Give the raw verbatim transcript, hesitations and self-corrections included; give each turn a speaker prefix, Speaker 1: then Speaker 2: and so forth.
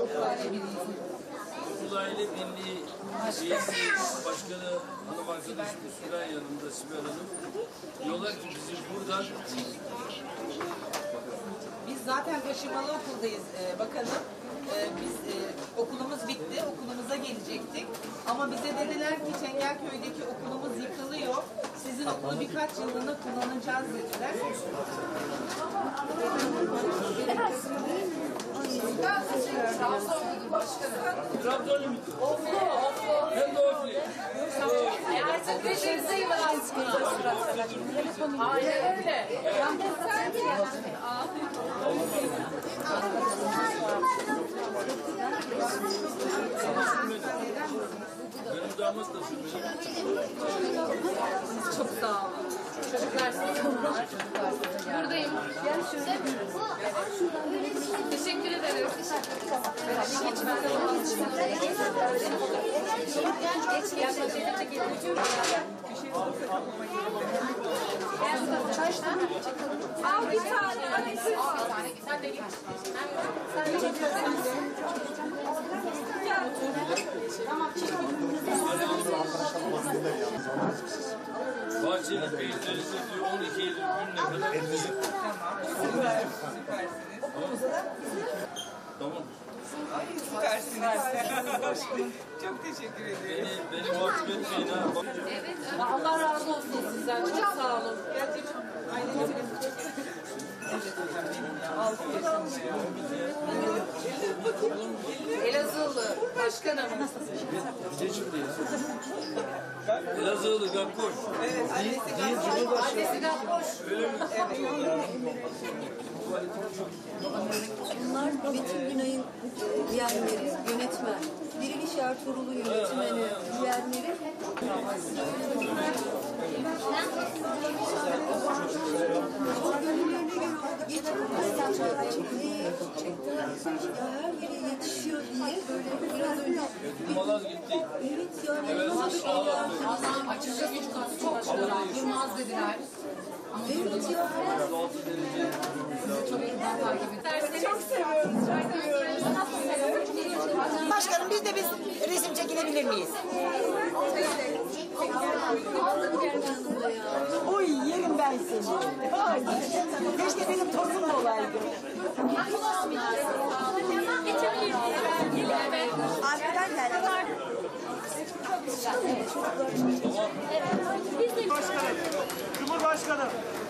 Speaker 1: Okul aile birliği.
Speaker 2: Okul aile birliği üyesi başkanı hanım arkadaşımız Süren yanında Sibel Hanım. Diyorlar ki bizim buradan
Speaker 1: Biz zaten taşımalı okuldayız e, bakanım. E, biz e, okulumuz bitti, okulumuza gelecektik. Ama bize dediler ki Çengelköy'deki okulumuz yıkılıyor. Sizin okulu birkaç yıllığına kullanacağız dediler.
Speaker 2: Trabzonlu mu? Oflu, oflu. Hem de oflu.
Speaker 3: Artık beşinci var aslında. Aynen öyle.
Speaker 2: Benim damat da sürmüyor.
Speaker 1: Çok sağ olun.
Speaker 3: Çocuklar sizinler. Buradayım. Gel şöyle. Teşekkür ederiz. Geç bakalım. Geç gel. Al bir tane. Al bir tane. Sen de git. Sen de git.
Speaker 2: Bahçeli Bey'lerinize diyor on iki Eylül gününe kadar. Elinizi. Tamam.
Speaker 1: Ay süpersiniz. Çok teşekkür ederim.
Speaker 2: Beni, beni mahcup etmeyin ha.
Speaker 3: Evet. Allah razı olsun sizden. Çok sağ olun.
Speaker 1: Gerçekten ailenize
Speaker 3: Elazığlı başkanım.
Speaker 2: Elazığlı Gakkoş.
Speaker 1: Evet, annesi
Speaker 3: Annesi Gakkoş.
Speaker 4: Bunlar Metin Günay'ın diğerleri, yönetmen. Diriliş Ertuğrul'u yönetmeni, diğerleri. Her yere yetişiyor diye böyle biraz önce.
Speaker 2: Malaz gitti.
Speaker 4: Evet yani maşallah.
Speaker 3: Allah'ım açıkça güç katı çok çıktılar. Durmaz dediler.
Speaker 4: Evet ya.
Speaker 3: Çok yakından takip ederseniz.
Speaker 1: Çok seviyoruz.
Speaker 5: Başkanım biz de biz resim çekilebilir miyiz? Oy yerim ben seni. Ay, keşke benim torunum olaydı.
Speaker 4: Arkadan geldi.
Speaker 6: Başkanım, Cumhurbaşkanım.